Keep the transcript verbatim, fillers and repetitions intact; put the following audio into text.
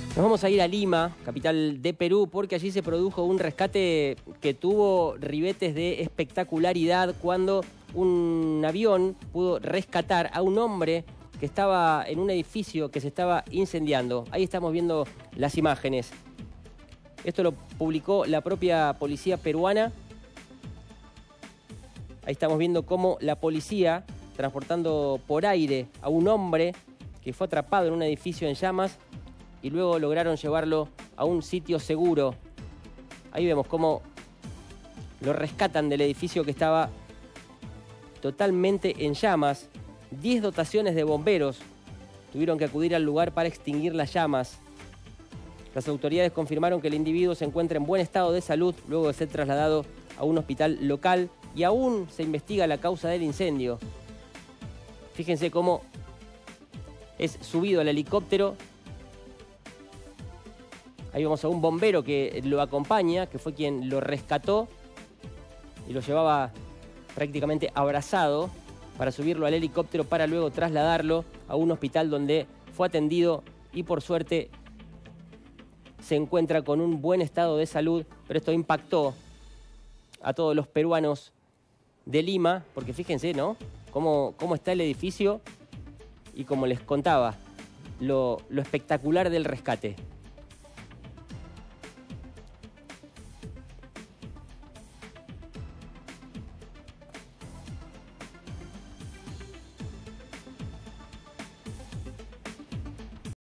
Nos vamos a ir a Lima, capital de Perú, porque allí se produjo un rescate que tuvo ribetes de espectacularidad cuando un avión pudo rescatar a un hombre que estaba en un edificio que se estaba incendiando. Ahí estamos viendo las imágenes. Esto lo publicó la propia policía peruana. Ahí estamos viendo cómo la policía, transportando por aire a un hombre que fue atrapado en un edificio en llamas, y luego lograron llevarlo a un sitio seguro. Ahí vemos cómo lo rescatan del edificio que estaba totalmente en llamas. Diez dotaciones de bomberos tuvieron que acudir al lugar para extinguir las llamas. Las autoridades confirmaron que el individuo se encuentra en buen estado de salud luego de ser trasladado a un hospital local y aún se investiga la causa del incendio. Fíjense cómo es subido al helicóptero. Ahí vemos a un bombero que lo acompaña, que fue quien lo rescató y lo llevaba prácticamente abrazado para subirlo al helicóptero para luego trasladarlo a un hospital donde fue atendido y por suerte se encuentra con un buen estado de salud. Pero esto impactó a todos los peruanos de Lima, porque fíjense, ¿no? Cómo, cómo está el edificio y como les contaba, lo, lo espectacular del rescate.